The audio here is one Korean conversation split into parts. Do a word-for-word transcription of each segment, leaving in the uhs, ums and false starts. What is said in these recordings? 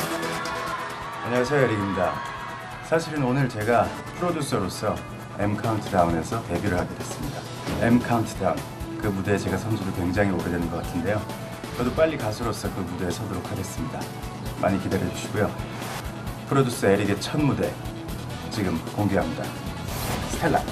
안녕하세요, 에릭입니다. 사실은 오늘 제가 프로듀서로서 M 카운트다운에서 데뷔를 하게 됐습니다. M 카운트다운, 그 무대에 제가 선수를 굉장히 오래된 것 같은데요. 저도 빨리 가수로서 그 무대에 서도록 하겠습니다. 많이 기다려 주시고요. 프로듀서 에릭의 첫 무대 지금 공개합니다. 스텔라.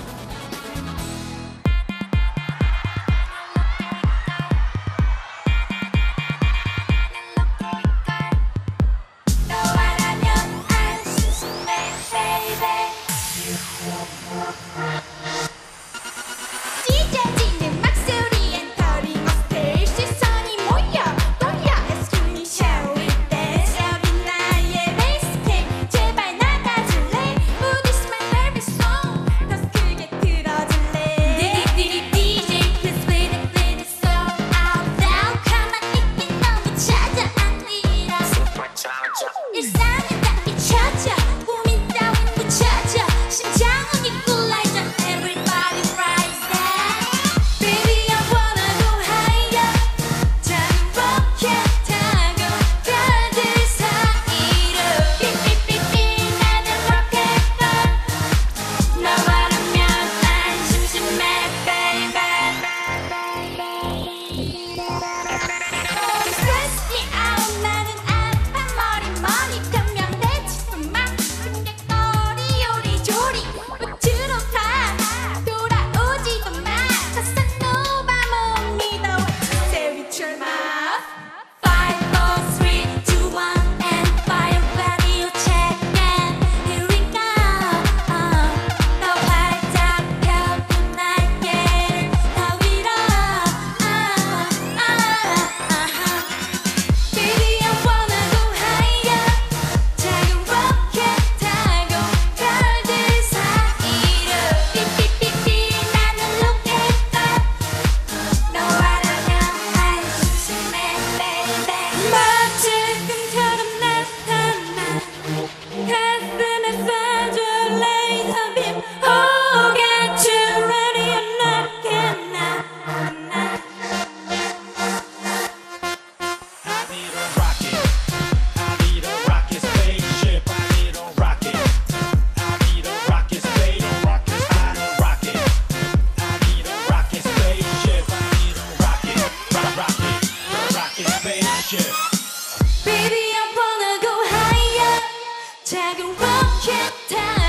Baby, I wanna go higher. 작은 rocket